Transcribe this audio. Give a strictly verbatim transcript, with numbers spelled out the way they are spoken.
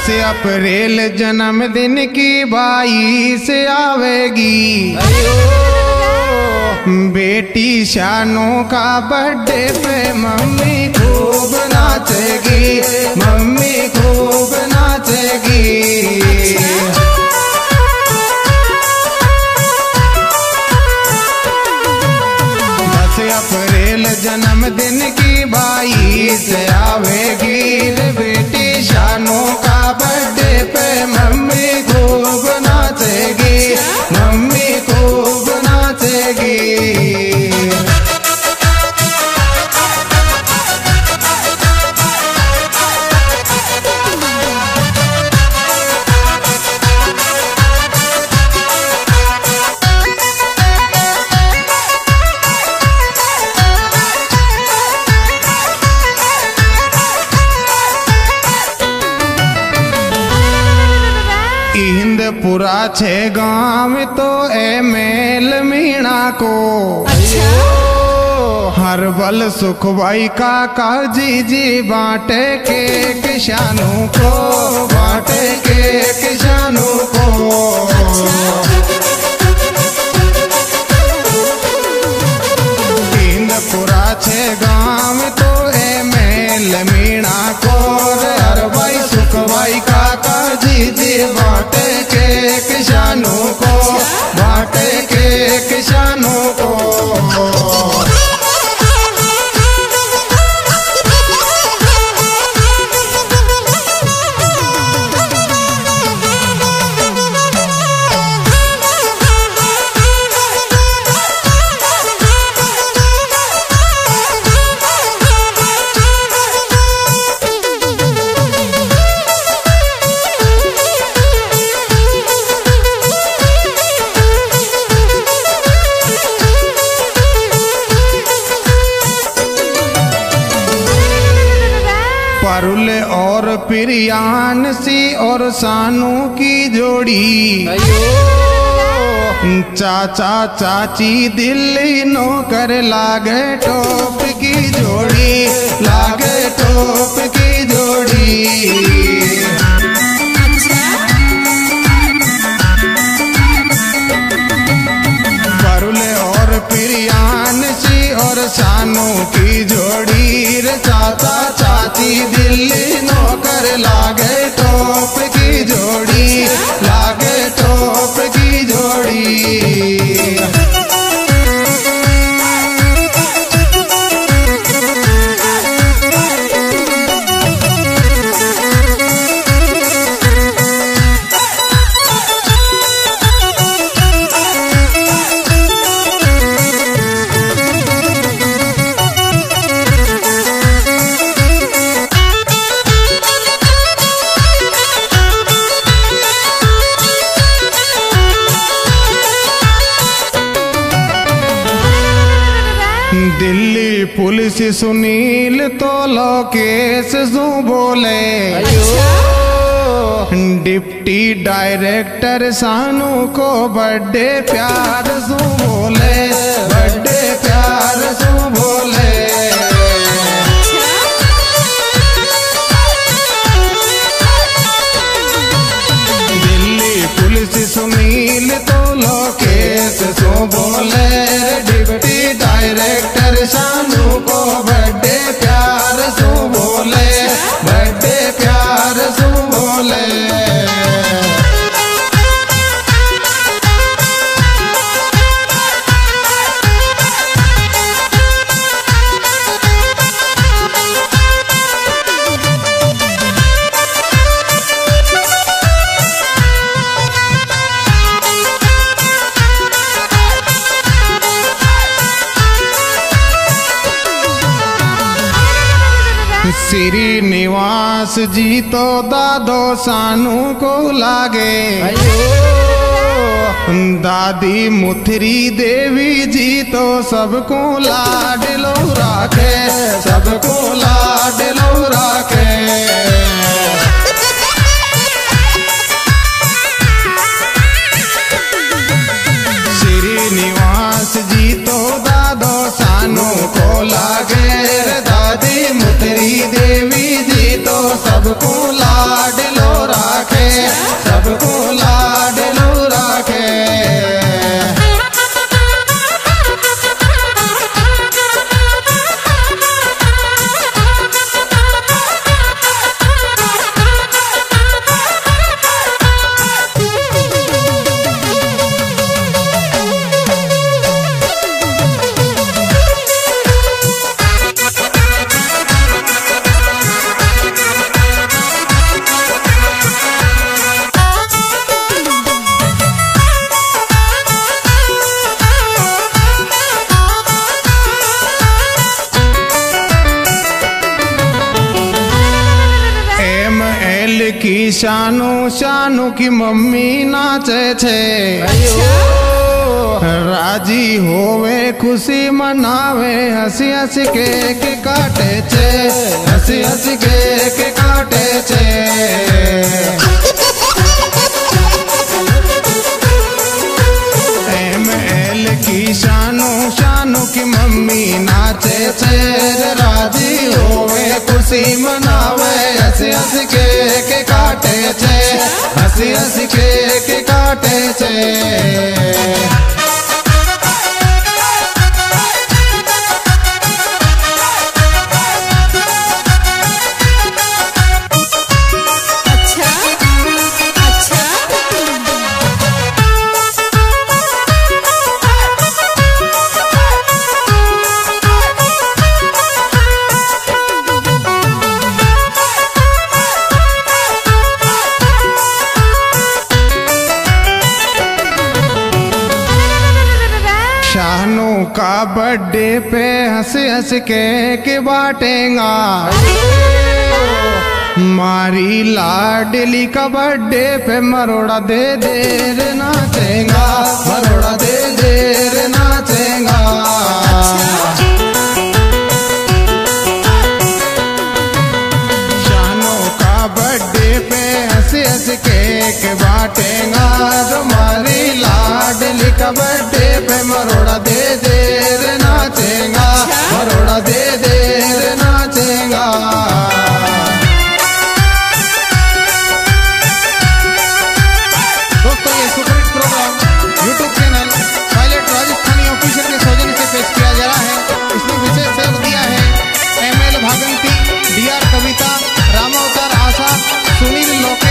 दस अप्रैल जन्मदिन की बाईस आवेगी, बेटी शानू का बर्थडे पे मम्मी खूब नाचेगी, मम्मी खूब नाचेगी। दस अप्रैल जन्मदिन की बाईस आवेगी, बेटी शानू का बर्थडे पे मम्मी खूब नाचेगी, मम्मी खूब नाचेगी। इंदपुरा छे गांव तो ए मेल मीणा को, हर बल सुख भाई काका जी जी बांटे के किसानों को, बांटे के किसानों को। इंदपुरा छे गांव तो ए मेल मीणा को, हर भाई सुख भाई काका जी जी बांटे के किसानों को, बांटे के किसानों को। परुल और प्रियान सी और सानू की जोड़ी, चाचा चाची दिल्ली नौकर लागे टोप की जोड़ी, लागे टोप की जोड़ी। परुल और प्रियान सी और सानू की जोड़ी, चाचा चाची दिल्ली नौकर लागे टोप की जोड़ी, लागे टोप की जोड़ी। दिल्ली पुलिस सुनील तो लोकेश सु बोले, डिप्टी डायरेक्टर सानू को बर्थडे प्यार सु बोले, बर्थडे प्यार सु बोले। दिल्ली पुलिस सुनील तो लोकेश सु बोले, डिप्टी डायरेक्टर सानू को बर्थडे प्यार सु बोले, बर्थडे प्यार सु बोले। श्रीनिवास जी तो दादो सानू को लागे, दादी मुथरी देवी जी तो सबको लाडलो राखे, सबको लाडलो राखे। श्रीनिवास जी तो दादो सानू को लागे, दादी मुथरी देवी जी तो सबको लाडलो राखे। शानू शानू की मम्मी नाचे छे, राजी होवे खुशी मनावे, हंसी हंसी केक काटे छे, हंसी हंसी केक काटे छे। एम एल की शानू शानू की मम्मी नाचे छे, राजी होवे खुशी मनावे, हंसी हंसी केक काटे छे, हंसी हंसी केक काटे छे। शानू का बर्थडे पे हंस हंस केक बांटेगा, मारी लाडली का बर्थडे पे मरोड़ा दे देर नाचेगा, मरोड़ा दे देर नाचेगा। शानू का बर्थडे पे हंस हंस केक बांटेगा, मारी लाडली का बर्थडे पे मरोड़ा दे देर नाचेगा, मरोड़ा दे देर नाचेगा। दोस्तों ये superhit program YouTube channel Pilot Rajasthani official के सौजन्य से पेश किया जा रहा है। इसमें विशेष सहयोग दिया है M L Bhaganti, D R Kavita, Ramavatar Asha, Sunil लोक